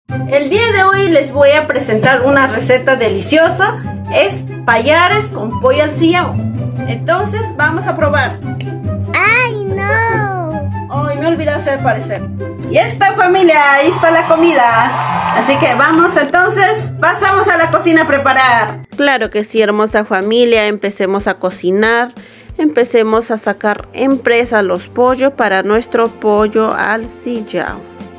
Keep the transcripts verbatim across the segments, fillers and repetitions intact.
El día de hoy les voy a presentar una receta deliciosa. Es payares con pollo al sillao. Entonces vamos a probar. ¡Ay, no! Ay, me olvidé hacer parecer. Y esta familia, ahí está la comida. Así que vamos entonces, pasamos a la cocina a preparar. Claro que sí, hermosa familia, empecemos a cocinar. Empecemos a sacar en presa los pollos para nuestro pollo al sillao.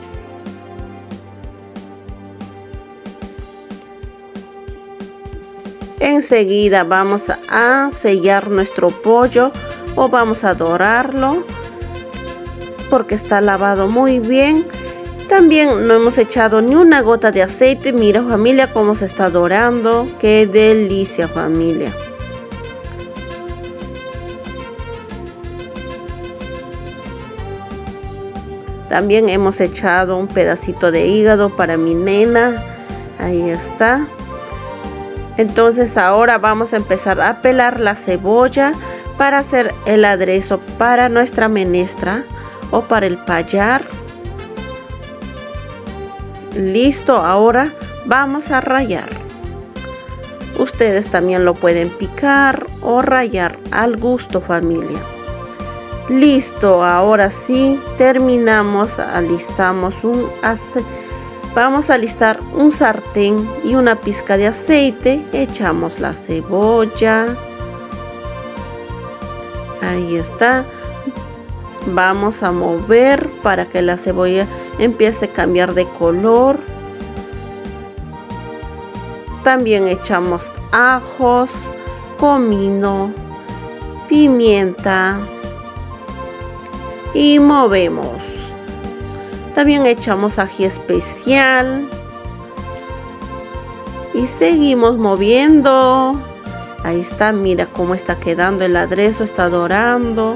Enseguida vamos a sellar nuestro pollo o vamos a dorarlo porque está lavado muy bien. También no hemos echado ni una gota de aceite. Mira familia cómo se está dorando. Qué delicia familia. También hemos echado un pedacito de hígado para mi nena. Ahí está. Entonces ahora vamos a empezar a pelar la cebolla para hacer el aderezo para nuestra menestra o para el payar. Listo, ahora vamos a rallar. Ustedes también lo pueden picar o rallar al gusto familia. Listo, ahora sí terminamos, alistamos un aceite. Vamos a alistar un sartén y una pizca de aceite. Echamos la cebolla. Ahí está. Vamos a mover para que la cebolla empiece a cambiar de color. También echamos ajos, comino, pimienta y movemos. También echamos ají especial y seguimos moviendo. Ahí está, mira cómo está quedando el aderezo, está dorando.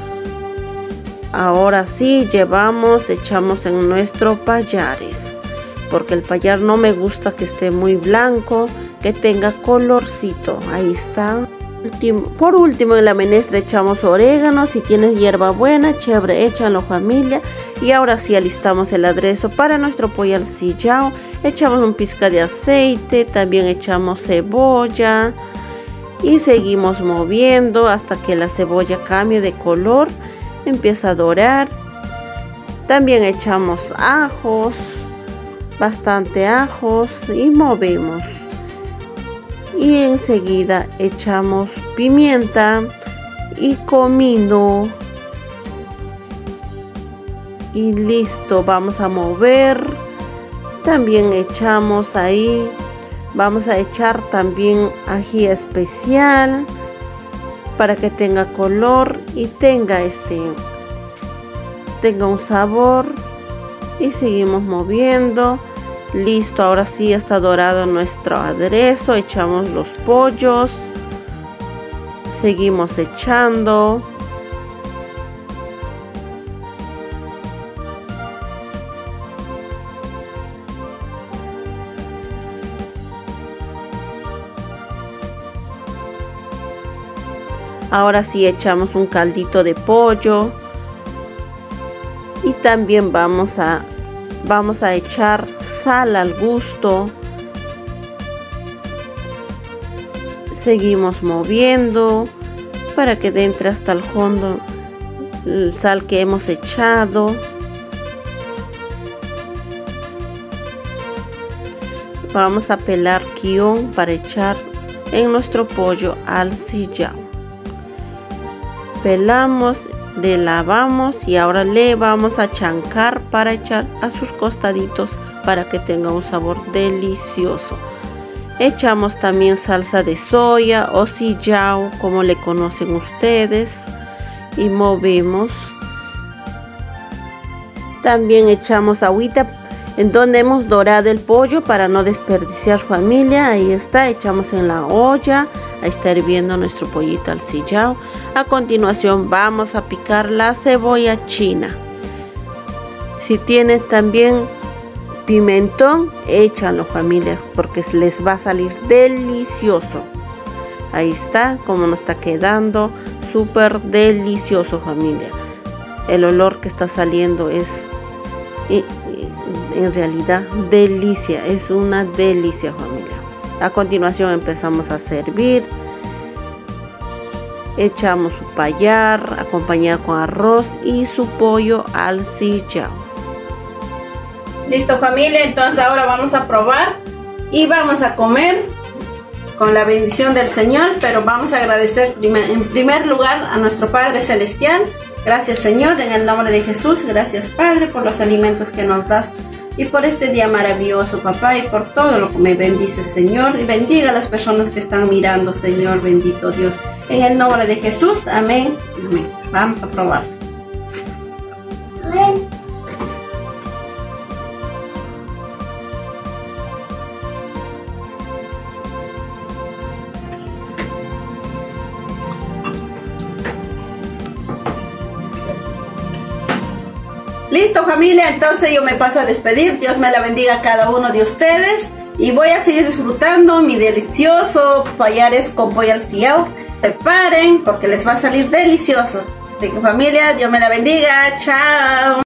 Ahora sí, llevamos, echamos en nuestro payares, porque el payar no me gusta que esté muy blanco, que tenga colorcito. Ahí está. Por último, en la menestra echamos orégano. Si tienes hierba buena, chévere, échalo familia. Y ahora sí alistamos el aderezo para nuestro pollo al sillao. Echamos un pizca de aceite, también echamos cebolla y seguimos moviendo hasta que la cebolla cambie de color, empieza a dorar. También echamos ajos, bastante ajos y movemos. Y enseguida echamos pimienta y comino. Y listo, vamos a mover. También echamos ahí, vamos a echar también ají especial para que tenga color y tenga este, tenga un sabor. Y seguimos moviendo. Listo, ahora sí está dorado nuestro aderezo. Echamos los pollos. Seguimos echando. Ahora sí echamos un caldito de pollo. Y también vamos a Vamos a echar sal al gusto. Seguimos moviendo para que entre hasta el fondo el sal que hemos echado. Vamos a pelar quión para echar en nuestro pollo al sillao. Pelamos, le lavamos y ahora le vamos a chancar para echar a sus costaditos para que tenga un sabor delicioso. Echamos también salsa de soya o sillao, como le conocen ustedes, y movemos. También echamos agüita en donde hemos dorado el pollo para no desperdiciar familia. Ahí está, echamos en la olla. Ahí está hirviendo nuestro pollito al sillao. A continuación vamos a picar la cebolla china. Si tienen también pimentón, échanlo familia, porque les va a salir delicioso. Ahí está, como nos está quedando, súper delicioso familia. El olor que está saliendo es en realidad delicia, es una delicia, familia. A continuación empezamos a servir. Echamos su payar acompañado con arroz y su pollo al sillao. Listo, familia, entonces ahora vamos a probar y vamos a comer con la bendición del Señor, pero vamos a agradecer en primer lugar a nuestro Padre Celestial. Gracias, Señor, en el nombre de Jesús. Gracias, Padre, por los alimentos que nos das y por este día maravilloso, papá, y por todo lo que me bendices, Señor. Y bendiga a las personas que están mirando, Señor, bendito Dios. En el nombre de Jesús, amén, amén. Vamos a probar. Amén. Listo, familia, entonces yo me paso a despedir. Dios me la bendiga a cada uno de ustedes y voy a seguir disfrutando mi delicioso payares con pollo al sillao. Preparen porque les va a salir delicioso. Así que, familia, Dios me la bendiga. Chao.